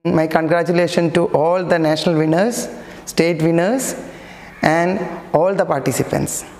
My congratulations to all the national winners, state winners and all the participants.